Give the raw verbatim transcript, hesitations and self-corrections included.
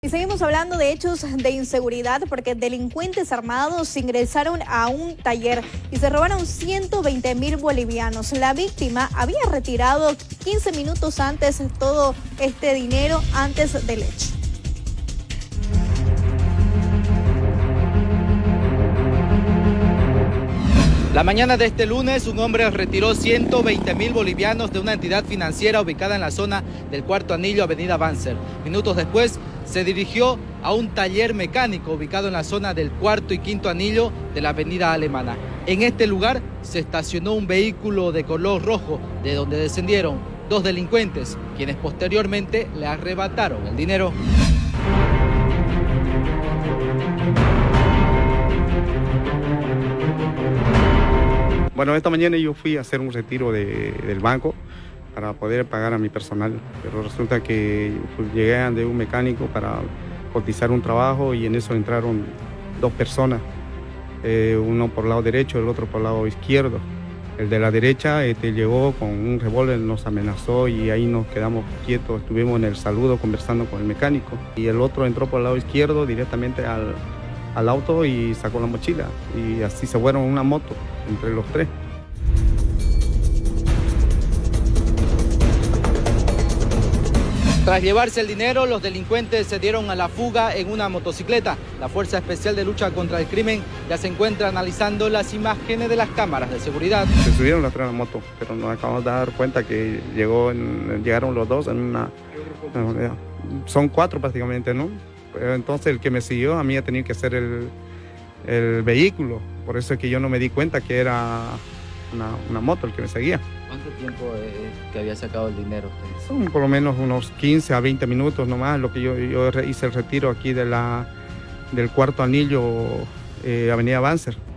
seguimos hablando de hechos de inseguridad porque delincuentes armados ingresaron a un taller y se robaron ciento veinte mil bolivianos. La víctima había retirado quince minutos antes todo este dinero antes del hecho. La mañana de este lunes, un hombre retiró ciento veinte mil bolivianos de una entidad financiera ubicada en la zona del Cuarto Anillo, Avenida Banzer. Minutos después, se dirigió a un taller mecánico ubicado en la zona del Cuarto y Quinto Anillo de la Avenida Alemana. En este lugar se estacionó un vehículo de color rojo, de donde descendieron dos delincuentes, quienes posteriormente le arrebataron el dinero. Bueno, esta mañana yo fui a hacer un retiro de, del banco para poder pagar a mi personal, pero resulta que pues, llegué de un mecánico para cotizar un trabajo y en eso entraron dos personas, eh, uno por el lado derecho, el otro por el lado izquierdo. El de la derecha este, llegó con un revólver, nos amenazó y ahí nos quedamos quietos, estuvimos en el saludo conversando con el mecánico. Y el otro entró por el lado izquierdo directamente al, al auto y sacó la mochila y así se fueron en una moto entre los tres. Tras llevarse el dinero, los delincuentes se dieron a la fuga en una motocicleta. La Fuerza Especial de Lucha contra el Crimen ya se encuentra analizando las imágenes de las cámaras de seguridad. Se subieron las tres a la moto, pero nos acabamos de dar cuenta que llegó en, llegaron los dos en una... Son cuatro prácticamente, ¿no? Entonces el que me siguió a mí ha tenido que hacer el, el vehículo. Por eso es que yo no me di cuenta que era una, una moto el que me seguía. ¿Cuánto tiempo es que había sacado el dinero? Son por lo menos unos quince a veinte minutos nomás, lo que yo, yo hice el retiro aquí de la, del Cuarto Anillo, eh, Avenida Banzer.